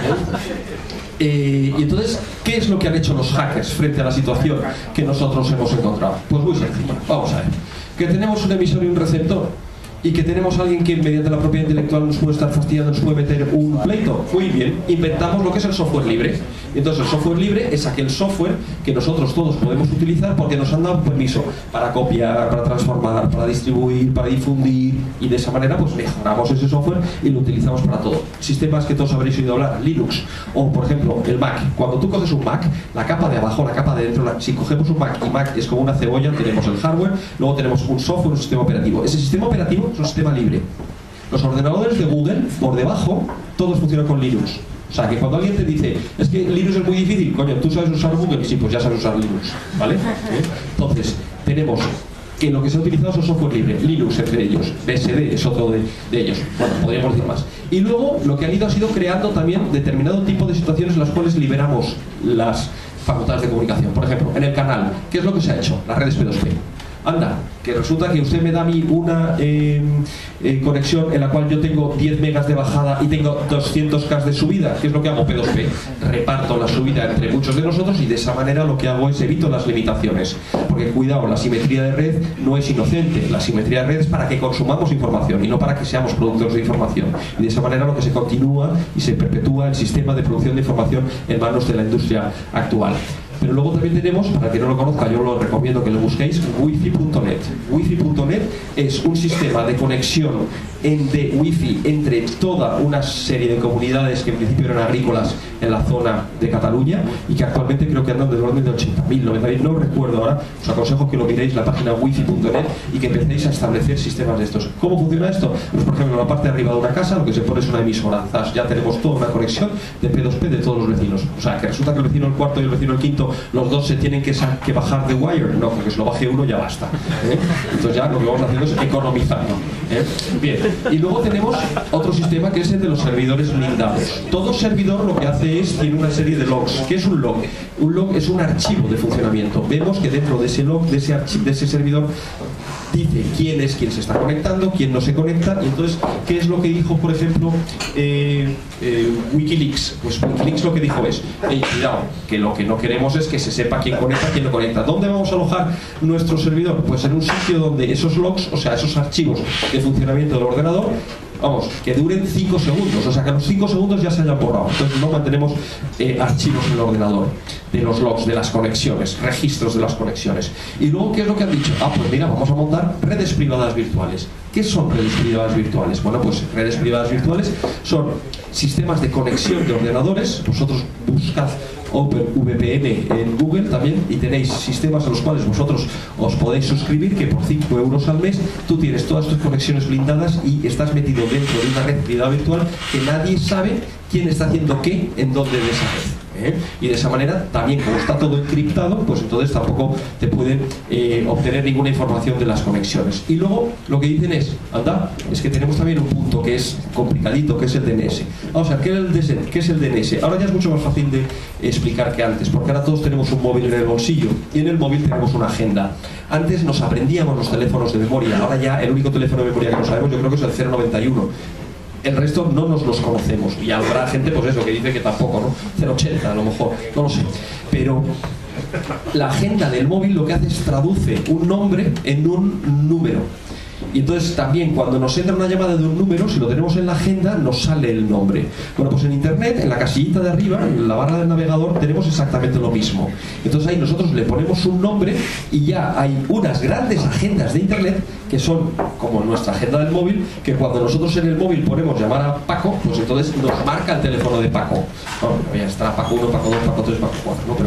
¿eh? Eh, y entonces, ¿qué es lo que han hecho los hackers frente a la situación que nosotros hemos encontrado? Pues muy sencillo, vamos a ver. Que tenemos un emisor y un receptor, y que tenemos a alguien que mediante la propiedad intelectual nos puede estar fastidiando, nos puede meter un pleito. Muy bien, inventamos lo que es el software libre. Entonces el software libre es aquel software que nosotros todos podemos utilizar porque nos han dado permiso para copiar, para transformar, para distribuir, para difundir, y de esa manera pues mejoramos ese software y lo utilizamos para todo. Sistemas que todos habréis oído hablar, Linux, o por ejemplo el Mac. Cuando tú coges un Mac, la capa de abajo, la capa de dentro, la, si cogemos un Mac y Mac es como una cebolla, tenemos el hardware, luego tenemos un software, un sistema operativo. Ese sistema operativo es un sistema libre. Los ordenadores de Google, por debajo, todos funcionan con Linux. O sea, que cuando alguien te dice, es que Linux es muy difícil, coño, ¿tú sabes usar Google? Sí, pues ya sabes usar Linux, ¿vale? ¿Eh? Entonces, tenemos que lo que se ha utilizado es software libre, Linux entre ellos, B S D es otro de, de ellos, bueno, podríamos decir más. Y luego, lo que han ido ha sido creando también determinado tipo de situaciones en las cuales liberamos las facultades de comunicación. Por ejemplo, en el canal, ¿qué es lo que se ha hecho? Las redes P dos P. Anda, que resulta que usted me da a mí una eh, eh, conexión en la cual yo tengo diez megas de bajada y tengo doscientos K de subida. ¿Qué es lo que hago? P dos P. Reparto la subida entre muchos de nosotros y de esa manera lo que hago es evito las limitaciones. Porque cuidado, la simetría de red no es inocente. La simetría de red es para que consumamos información y no para que seamos productores de información. Y de esa manera lo que se continúa y se perpetúa el sistema de producción de información en manos de la industria actual. Pero luego también tenemos, para el que no lo conozca, yo lo recomiendo que lo busquéis, wifi punto net. wifi punto net es un sistema de conexión en, de wifi entre toda una serie de comunidades que en principio eran agrícolas en la zona de Cataluña y que actualmente creo que andan del orden de ochenta mil, noventa mil, no recuerdo ahora. Os aconsejo que lo miréis la página wifi punto net y que empecéis a establecer sistemas de estos. ¿Cómo funciona esto? Pues por ejemplo, en la parte de arriba de una casa lo que se pone es una emisora. Ya tenemos toda una conexión de P dos P de todos los vecinos. O sea, que resulta que el vecino del cuarto y el vecino del quinto, los dos se tienen que, que bajar de wire. No, porque si lo baje uno ya basta, ¿eh? Entonces ya lo que vamos haciendo es economizando, ¿eh? Bien, y luego tenemos otro sistema que es el de los servidores blindados. Todo servidor lo que hace es, tiene una serie de logs. ¿Qué es un log? Un log es un archivo de funcionamiento. Vemos que dentro de ese log, de ese, de ese servidor, dice quién es quien se está conectando, quién no se conecta, y entonces, ¿qué es lo que dijo, por ejemplo, eh, eh, Wikileaks? Pues Wikileaks lo que dijo es, hey, cuidado, que lo que no queremos es que se sepa quién conecta, quién no conecta. ¿Dónde vamos a alojar nuestro servidor? Pues en un sitio donde esos logs, o sea, esos archivos de funcionamiento del ordenador, vamos, que duren cinco segundos, o sea, que a los cinco segundos ya se hayan borrado. Entonces no mantenemos eh, archivos en el ordenador de los logs, de las conexiones, registros de las conexiones. Y luego, ¿qué es lo que han dicho? Ah, pues mira, vamos a montar redes privadas virtuales. ¿Qué son redes privadas virtuales? Bueno, pues redes privadas virtuales son sistemas de conexión de ordenadores. Vosotros buscad OpenVPN en Google también y tenéis sistemas a los cuales vosotros os podéis suscribir, que por cinco euros al mes tú tienes todas tus conexiones blindadas y estás metido dentro de una red privada virtual que nadie sabe quién está haciendo qué en dónde de esa red. ¿Eh? Y de esa manera también, como está todo encriptado, pues entonces tampoco te pueden eh, obtener ninguna información de las conexiones. Y luego lo que dicen es, anda, es que tenemos también un punto que es complicadito, que es el D N S. Vamos a ver, ¿qué es el D N S? ¿Qué es el D N S? Ahora ya es mucho más fácil de explicar que antes, porque ahora todos tenemos un móvil en el bolsillo y en el móvil tenemos una agenda. Antes nos aprendíamos los teléfonos de memoria, ahora ya el único teléfono de memoria que no sabemos yo creo que es el cero noventa y uno. El resto no nos los conocemos y habrá gente, pues eso, que dice que tampoco, ¿no? cero ochenta a lo mejor, no lo sé. Pero la agenda del móvil lo que hace es traduce un nombre en un número. Y entonces también cuando nos entra una llamada de un número, si lo tenemos en la agenda, nos sale el nombre. Bueno, pues en internet, en la casillita de arriba, en la barra del navegador, tenemos exactamente lo mismo. Entonces ahí nosotros le ponemos un nombre y ya hay unas grandes agendas de internet que son como nuestra agenda del móvil, que cuando nosotros en el móvil ponemos llamar a Paco, pues entonces nos marca el teléfono de Paco. Bueno, ya estará Paco uno, Paco dos, Paco tres, Paco cuatro, ¿no? Pero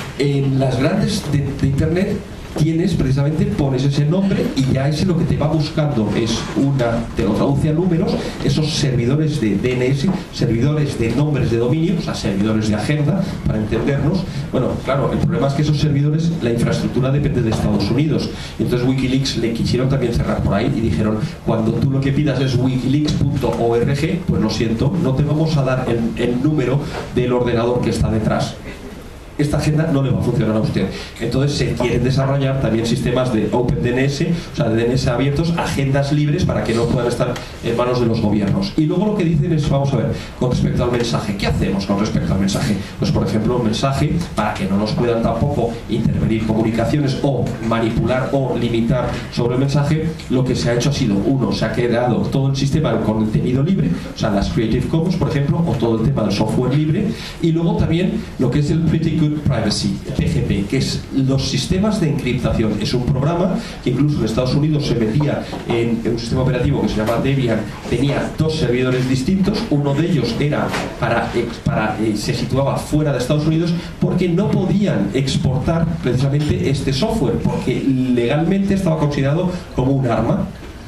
en las grandes de, de internet tienes precisamente, pones ese nombre y ya ese lo que te va buscando es una, te lo traduce a números, esos servidores de D N S, servidores de nombres de dominio, o sea, servidores de agenda, para entendernos. Bueno, claro, el problema es que esos servidores, la infraestructura depende de Estados Unidos. Entonces Wikileaks le quisieron también cerrar por ahí y dijeron, cuando tú lo que pidas es wikileaks punto org, pues lo siento, no te vamos a dar el, el número del ordenador que está detrás. Esta agenda no le va a funcionar a usted. Entonces se quieren desarrollar también sistemas de OpenDNS, o sea, de D N S abiertos, agendas libres para que no puedan estar en manos de los gobiernos. Y luego lo que dicen es, vamos a ver, con respecto al mensaje, ¿qué hacemos con respecto al mensaje? Pues por ejemplo, un mensaje, para que no nos puedan tampoco intervenir comunicaciones o manipular o limitar sobre el mensaje, lo que se ha hecho ha sido, uno, se ha creado todo el sistema de contenido libre, o sea, las Creative Commons, por ejemplo, o todo el tema del software libre, y luego también lo que es el Pretty Good Privacy, P G P, que es los sistemas de encriptación. Es un programa que incluso en Estados Unidos se metía en, en un sistema operativo que se llama Debian, tenía dos servidores distintos, uno de ellos era para, para eh, se situaba fuera de Estados Unidos porque no podían exportar precisamente este software, porque legalmente estaba considerado como un arma.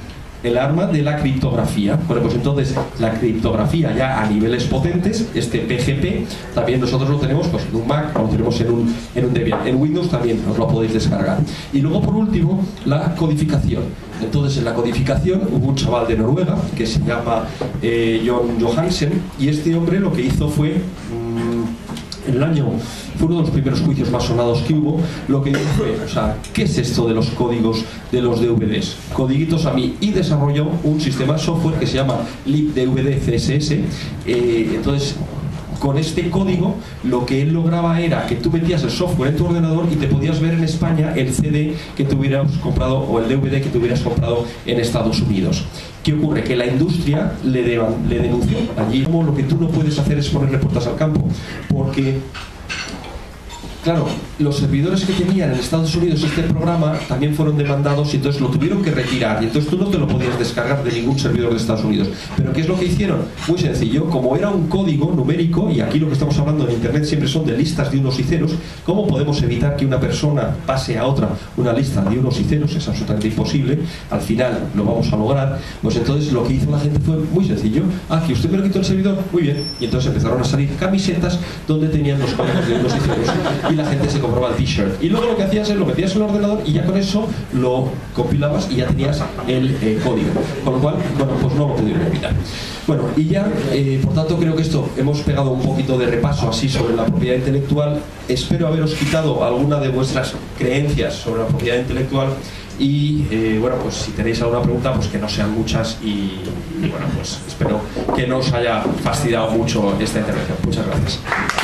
El arma de la criptografía. Bueno, pues entonces la criptografía ya a niveles potentes, este P G P, también nosotros lo tenemos pues, en un Mac, lo tenemos en un, en un Debian. En Windows también os lo podéis descargar. Y luego, por último, la codificación. Entonces, en la codificación hubo un chaval de Noruega que se llama eh, John Johansen, y este hombre lo que hizo fue... Mmm, en el año, fue uno de los primeros juicios más sonados que hubo, lo que dijo fue, o sea, ¿qué es esto de los códigos de los D V Ds? Codiguitos a mí, y desarrolló un sistema de software que se llama libdvd C S S. Eh, entonces, con este código, lo que él lograba era que tú metías el software en tu ordenador y te podías ver en España el C D que te hubieras comprado o el D V D que te hubieras comprado en Estados Unidos. ¿Qué ocurre? Que la industria le, de, le denunció. Allí como lo que tú no puedes hacer es ponerle puertas al campo, porque claro, los servidores que tenían en Estados Unidos este programa también fueron demandados y entonces lo tuvieron que retirar, y entonces tú no te lo podías descargar de ningún servidor de Estados Unidos. Pero ¿qué es lo que hicieron? Muy sencillo, como era un código numérico, y aquí lo que estamos hablando en internet siempre son de listas de unos y ceros, ¿cómo podemos evitar que una persona pase a otra una lista de unos y ceros? Es absolutamente imposible. Al final lo vamos a lograr. Pues entonces lo que hizo la gente fue muy sencillo. Ah, que usted me lo quitó el servidor, muy bien. Y entonces empezaron a salir camisetas donde tenían los códigos de unos y ceros, y la gente se compraba el t-shirt. Y luego lo que hacías es lo metías en el ordenador y ya con eso lo compilabas y ya tenías el eh, código. Con lo cual, bueno, pues no lo pudieron evitar. Bueno, y ya, eh, por tanto, creo que esto hemos pegado un poquito de repaso así sobre la propiedad intelectual. Espero haberos quitado alguna de vuestras creencias sobre la propiedad intelectual. Y eh, bueno, pues si tenéis alguna pregunta, pues que no sean muchas, y, y bueno, pues espero que no os haya fastidiado mucho esta intervención. Muchas gracias.